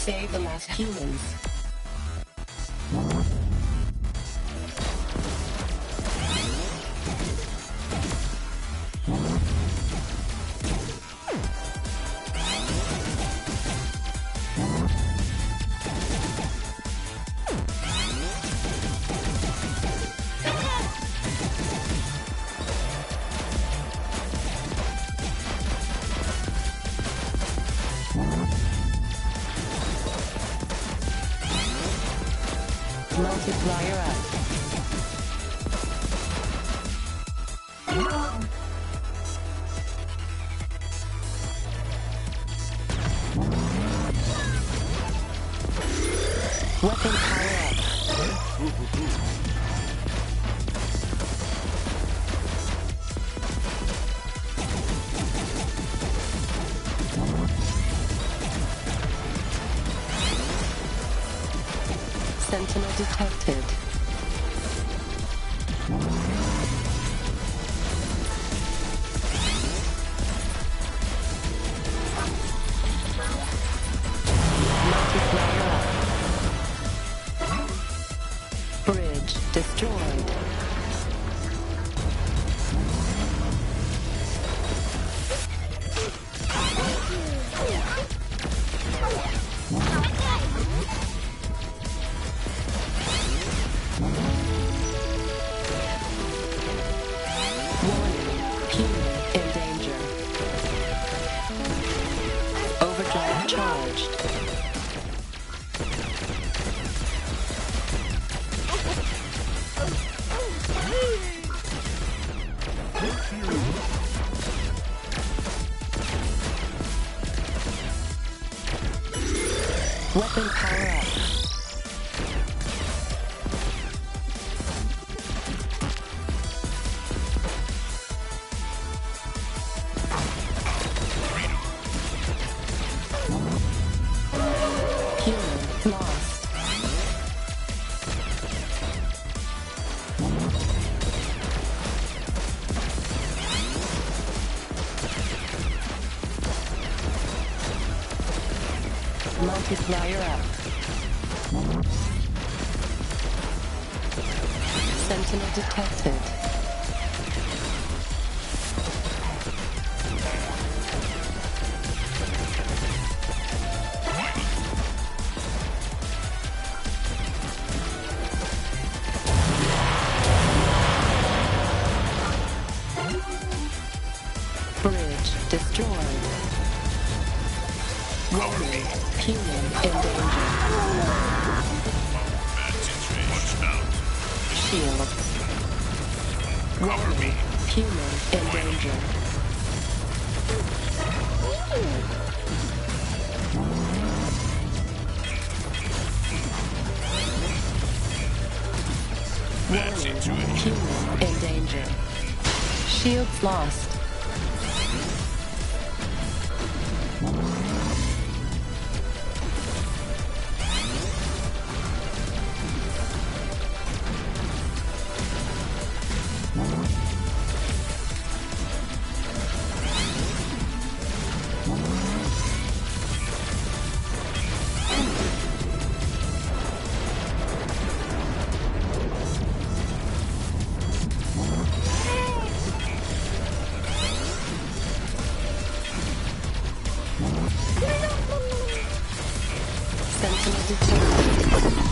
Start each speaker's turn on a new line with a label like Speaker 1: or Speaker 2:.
Speaker 1: Save the last humans. Multiplier up. Weapon power up. Sentinel detected. Multiplier up. Bridge destroyed. Overdrive charged. Weapon power up. Human lost. Multiplier up. Sentinel detected. Bridge destroyed. Warning, human in danger. Shield. Warning, human in danger. Warning, human in danger. Shields lost. Sentinel detected.